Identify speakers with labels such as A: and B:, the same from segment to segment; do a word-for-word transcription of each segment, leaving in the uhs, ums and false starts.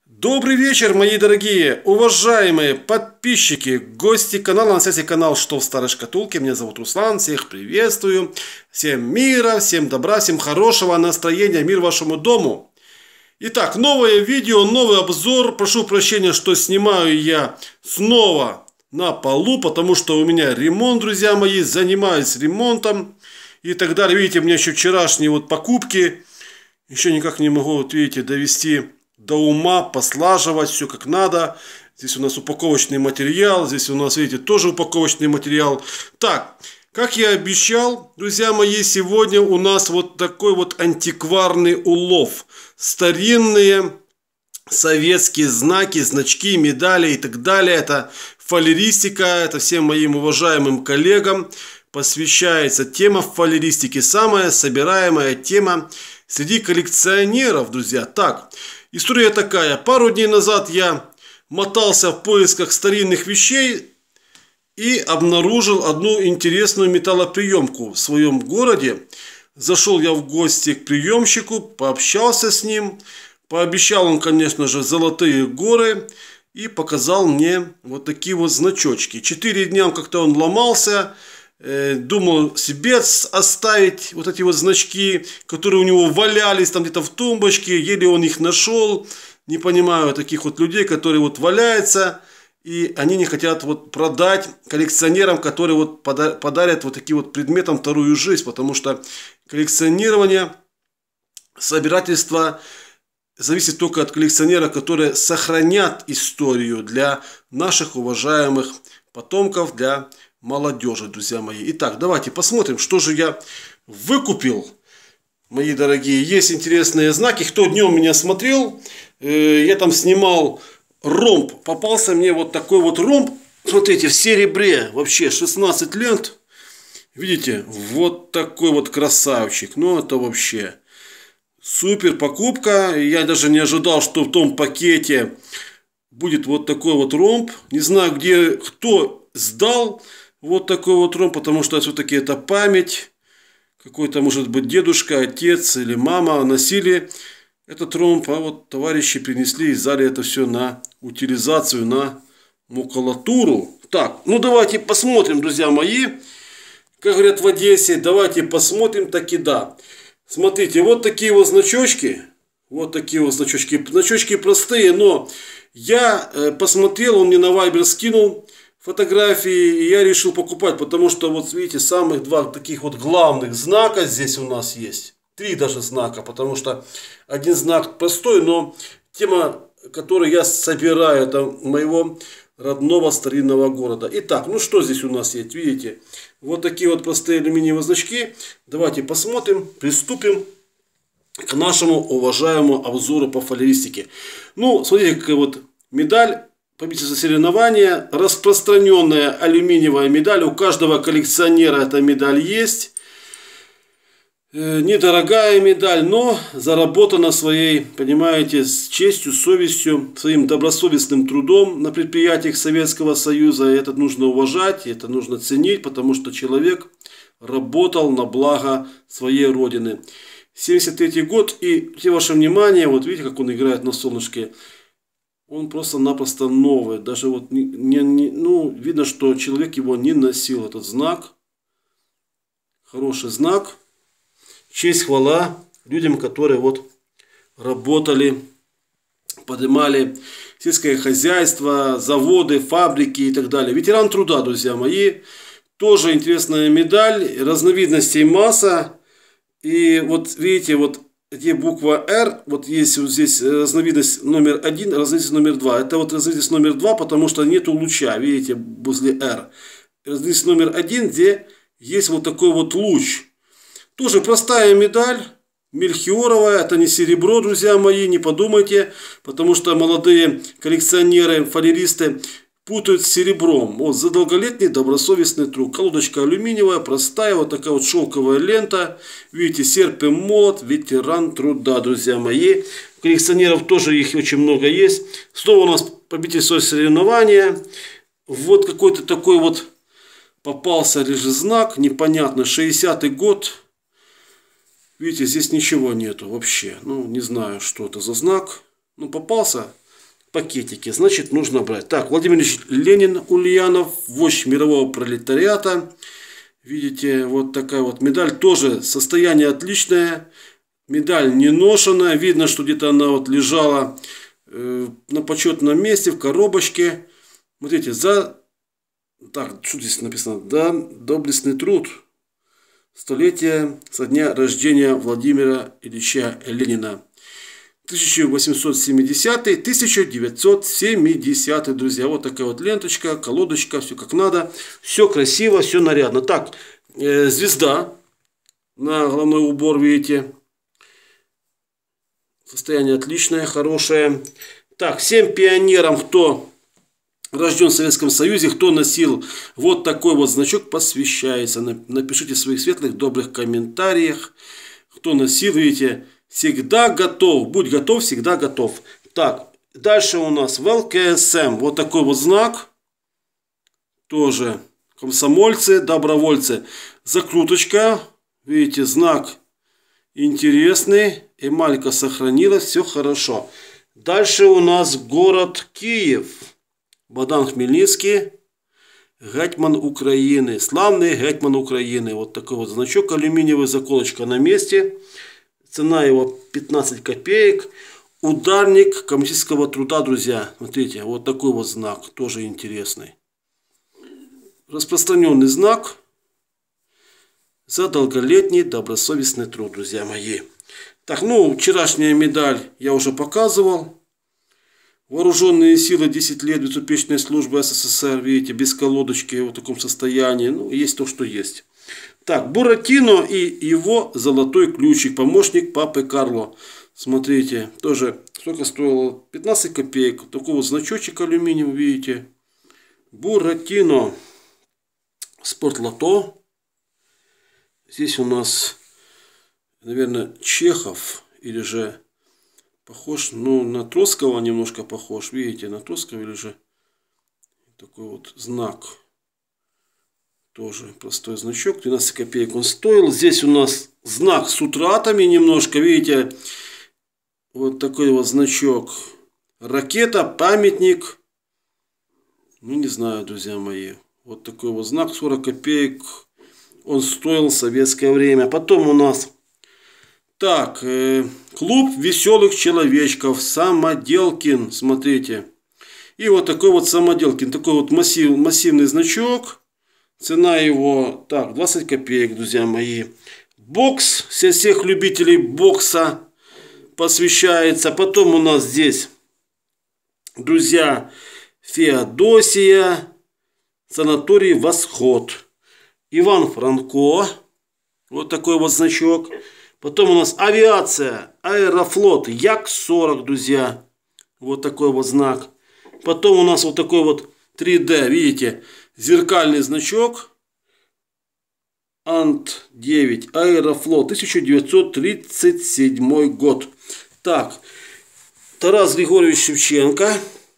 A: Добрый вечер, мои дорогие, уважаемые подписчики, гости канала, на связи канал «Что в старой шкатулке». Меня зовут Руслан, всех приветствую. Всем мира, всем добра, всем хорошего настроения, мир вашему дому. Итак, новое видео, новый обзор. Прошу прощения, что снимаю я снова на полу, потому что у меня ремонт, друзья мои, занимаюсь ремонтом и так далее. Видите, у меня еще вчерашние вот покупки, еще никак не могу, вот видите, довести до ума, послаживать все как надо. Здесь у нас упаковочный материал, здесь у нас, видите, тоже упаковочный материал. Так, как я обещал, друзья мои, сегодня у нас вот такой вот антикварный улов. Старинные советские знаки, значки, медали и так далее. Это фалеристика, это всем моим уважаемым коллегам посвящается тема фалеристики. Самая собираемая тема среди коллекционеров, друзья. Так, история такая. Пару дней назад я мотался в поисках старинных вещей и обнаружил одну интересную металлоприемку в своем городе. Зашел я в гости к приемщику, пообщался с ним. Пообещал он, конечно же, золотые горы и показал мне вот такие вот значочки. Четыре дня как-то он ломался. Думал себе оставить вот эти вот значки, которые у него валялись там где-то в тумбочке, еле он их нашел. Не понимаю таких вот людей, которые вот валяются, и они не хотят вот продать коллекционерам, которые вот подарят вот таким вот предметам вторую жизнь, потому что коллекционирование, собирательство зависит только от коллекционера, которые сохранят историю для наших уважаемых потомков, для молодежи, друзья мои. Итак, давайте посмотрим, что же я выкупил, мои дорогие. Есть интересные знаки. Кто днем меня смотрел, я там снимал ромб. Попался мне вот такой вот ромб. Смотрите, в серебре вообще шестнадцать лент. Видите, вот такой вот красавчик. Ну, это вообще супер покупка. Я даже не ожидал, что в том пакете будет вот такой вот ромб. Не знаю, где кто сдал вот такой вот ромб, потому что все-таки это память. Какой-то, может быть, дедушка, отец или мама носили этот ромб, а вот товарищи принесли и сдали это все на утилизацию, на макулатуру. Так, ну давайте посмотрим, друзья мои. Как говорят в Одессе, давайте посмотрим, таки да. Смотрите, вот такие вот значочки. Вот такие вот значочки. Значочки простые, но я посмотрел, он мне на Viber скинул фотографии, и я решил покупать, потому что вот видите, самых два таких вот главных знака здесь у нас есть. Три даже знака, потому что один знак простой, но тема, которую я собираю, это моего родного старинного города. Итак, ну что здесь у нас есть, видите? Вот такие вот простые алюминиевые значки. Давайте посмотрим, приступим к нашему уважаемому обзору по фалеристике. Ну, смотрите, какая вот медаль. Победитель соревнования, распространенная алюминиевая медаль, у каждого коллекционера эта медаль есть. Недорогая медаль, но заработана своей, понимаете, с честью, совестью, своим добросовестным трудом на предприятиях Советского Союза. И это нужно уважать, это нужно ценить, потому что человек работал на благо своей родины. семьдесят третий год, и все ваше внимание, вот видите, как он играет на солнышке. Он просто-напросто новый. Даже вот не, не, не, ну, видно, что человек его не носил. Этот знак. Хороший знак. Честь, хвала людям, которые вот работали, поднимали сельское хозяйство, заводы, фабрики и так далее. Ветеран труда, друзья мои. Тоже интересная медаль. Разновидностей масса. И вот видите, вот где буква R, вот есть вот здесь разновидность номер один, разновидность номер два. Это вот разновидность номер два, потому что нету луча, видите, возле R. Разновидность номер один, где есть вот такой вот луч. Тоже простая медаль, мельхиоровая, это не серебро, друзья мои, не подумайте, потому что молодые коллекционеры, фалеристы путают с серебром. Вот за долголетний добросовестный труд. Колодочка алюминиевая, простая, вот такая вот шелковая лента. Видите, серп и молот, ветеран труда, друзья мои. Коллекционеров тоже их очень много есть. Снова у нас победитель соревнования. Вот какой-то такой вот попался лишь знак, непонятно, шестидесятый год. Видите, здесь ничего нету вообще. Ну, не знаю, что это за знак. Ну, попался пакетики. Значит, нужно брать. Так, Владимир Ильич Ленин, Ульянов, вождь мирового пролетариата. Видите, вот такая вот медаль. Тоже состояние отличное. Медаль не ношенная. Видно, что где-то она вот лежала э, на почетном месте, в коробочке. Смотрите, за... Так, что здесь написано? Да, доблестный труд. Столетие со дня рождения Владимира Ильича Ленина. тысяча восемьсот семидесятый — тысяча девятьсот семидесятый, друзья. Вот такая вот ленточка, колодочка, все как надо. Все красиво, все нарядно. Так, э, звезда на головной убор, видите. Состояние отличное, хорошее. Так, всем пионерам, кто рожден в Советском Союзе, кто носил вот такой вот значок, посвящается. Напишите в своих светлых, добрых комментариях. Кто носил, видите, всегда готов. Будь готов, всегда готов. Так, дальше у нас вэ эл ка эс эм. Вот такой вот знак. Тоже комсомольцы, добровольцы. Закруточка. Видите, знак интересный. Эмалька сохранилась, все хорошо. Дальше у нас город Киев. Богдан Хмельницкий, гетьман Украины, славный гетьман Украины. Вот такой вот значок алюминиевый, заколочка на месте. Цена его пятнадцать копеек. Ударник коммунистического труда, друзья. Смотрите, вот такой вот знак, тоже интересный. Распространенный знак за долголетний добросовестный труд, друзья мои. Так, ну, вчерашняя медаль я уже показывал. Вооруженные силы, десять лет безупречной службы эс эс эс эр, видите, без колодочки, в таком состоянии. Ну, есть то, что есть. Так, Буратино и его золотой ключик, помощник папы Карло. Смотрите, тоже сколько стоило? пятнадцать копеек. Такой вот значочек алюминиевый, видите. Буратино. Спортлото. Здесь у нас, наверное, Чехов или же... Похож, ну, на Троцкого немножко похож. Видите, на Троцкого или же такой вот знак. Тоже простой значок. двенадцать копеек он стоил. Здесь у нас знак с утратами немножко. Видите, вот такой вот значок. Ракета, памятник. Ну, не знаю, друзья мои. Вот такой вот знак, сорок копеек. Он стоил в советское время. Потом у нас... Так, э, клуб веселых человечков, Самоделкин, смотрите. И вот такой вот Самоделкин, такой вот массив, массивный значок. Цена его, так, двадцать копеек, друзья мои. Бокс, для всех любителей бокса посвящается. Потом у нас здесь, друзья, Феодосия, санаторий Восход. Иван Франко, вот такой вот значок. Потом у нас авиация, Аэрофлот, Як сорок, друзья. Вот такой вот знак. Потом у нас вот такой вот три дэ, видите, зеркальный значок. Ант девять, Аэрофлот, тысяча девятьсот тридцать седьмой год. Так, Тарас Григорьевич Шевченко.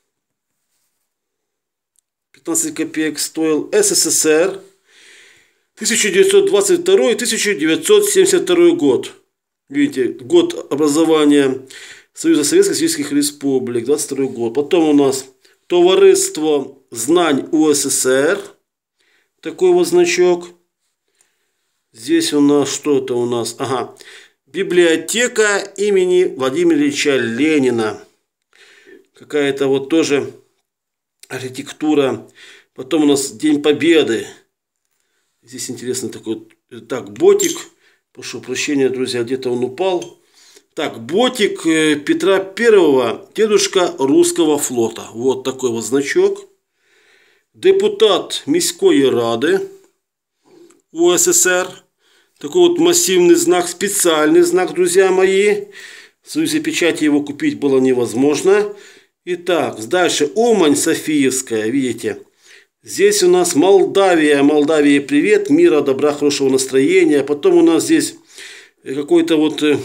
A: пятнадцать копеек стоил. эс эс эс эр. тысяча девятьсот двадцать второй — тысяча девятьсот семьдесят второй год. Видите, год образования Союза Советских Советских Республик, двадцать второй год. Потом у нас Товариство Знань у эс эс эр. Такой вот значок. Здесь у нас что это у нас? Ага. Библиотека имени Владимира Ильича Ленина. Какая-то вот тоже архитектура. Потом у нас День Победы. Здесь интересно такой, так, ботик, прошу прощения, друзья, где-то он упал. Так, ботик Петра Первого, дедушка русского флота. Вот такой вот значок. Депутат Міської Ради у эс эс эр. Такой вот массивный знак, специальный знак, друзья мои. В Союзе печати его купить было невозможно. Итак, дальше Умань Софиевская, видите. Здесь у нас Молдавия. Молдавии привет, мира, добра, хорошего настроения. Потом у нас здесь какой-то вот э,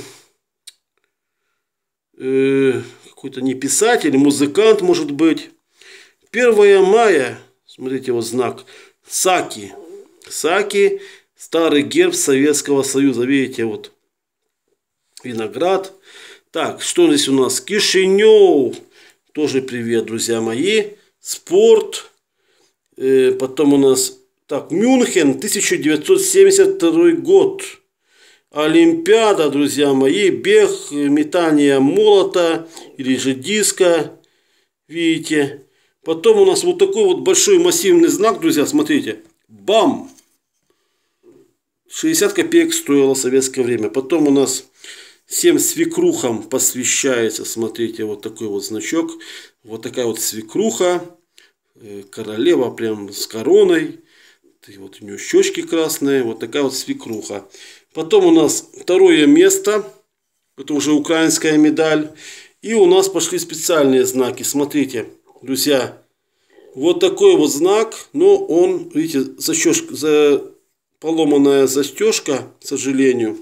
A: э, какой-то не писатель, музыкант, может быть. первое мая, смотрите, вот знак. Саки. Саки, старый герб Советского Союза. Видите, вот виноград. Так, что здесь у нас? Кишинев. Тоже привет, друзья мои. Спорт. Э, потом у нас... Так, Мюнхен, тысяча девятьсот семьдесят второй год. Олимпиада, друзья мои. Бег, метание молота или же диска. Видите. Потом у нас вот такой вот большой массивный знак, друзья. Смотрите. Бам! шестьдесят копеек стоило в советское время. Потом у нас всем свекрухам посвящается. Смотрите, вот такой вот значок. Вот такая вот свекруха. Королева прям с короной. И вот у нее щечки красные. Вот такая вот свекруха. Потом у нас второе место. Это уже украинская медаль. И у нас пошли специальные знаки. Смотрите, друзья. Вот такой вот знак. Но он, видите, застежка, за, поломанная застежка, к сожалению.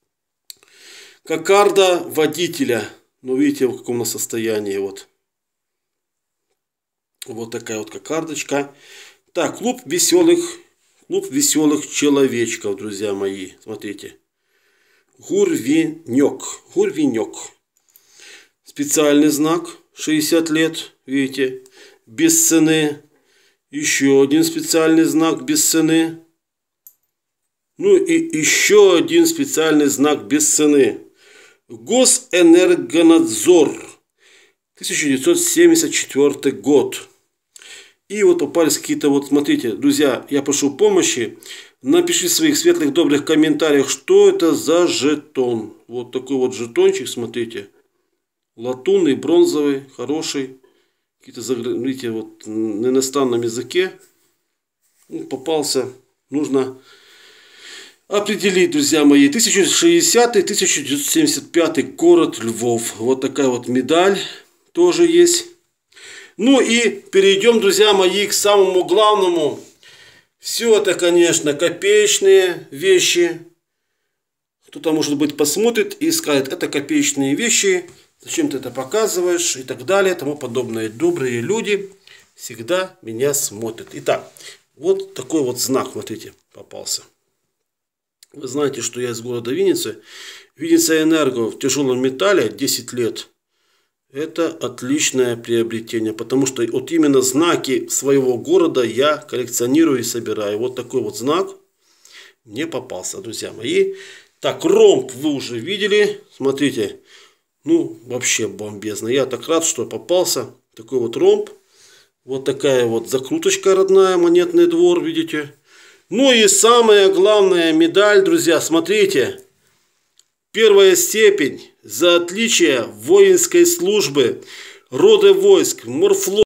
A: Кокарда водителя. Ну, видите, в каком состоянии. Вот. Вот такая вот кокардочка. Так, клуб веселых, клуб веселых человечков, друзья мои. Смотрите. Гурвенек. Гурвенек. Специальный знак. шестьдесят лет. Видите. Без цены. Еще один специальный знак без цены. Ну и еще один специальный знак без цены. Госэнергонадзор. тысяча девятьсот семьдесят четвёртый год. И вот попались какие-то, вот смотрите, друзья, я прошу помощи. Напишите в своих светлых добрых комментариях, что это за жетон. Вот такой вот жетончик, смотрите. Латунный, бронзовый, хороший. Какие-то, видите, вот на иностранном языке. Попался. Нужно определить, друзья мои. тысяча девятьсот шестидесятый — тысяча девятьсот семьдесят пятый город Львов. Вот такая вот медаль тоже есть. Ну и перейдем, друзья мои, к самому главному. Все это, конечно, копеечные вещи. Кто-то, может быть, посмотрит и скажет, это копеечные вещи. Зачем ты это показываешь? И так далее, тому подобное. Добрые люди всегда меня смотрят. Итак, вот такой вот знак, смотрите, попался. Вы знаете, что я из города Винницы. Винница Энерго в тяжелом металле десять лет. Это отличное приобретение, потому что вот именно знаки своего города я коллекционирую и собираю. Вот такой вот знак мне попался, друзья мои. Так, ромб вы уже видели. Смотрите, ну вообще бомбезно. Я так рад, что попался такой вот ромб. Вот такая вот закруточка родная, монетный двор, видите. Ну и самая главная медаль, друзья, смотрите. Первая степень за отличие воинской службы, рода войск, морфлот.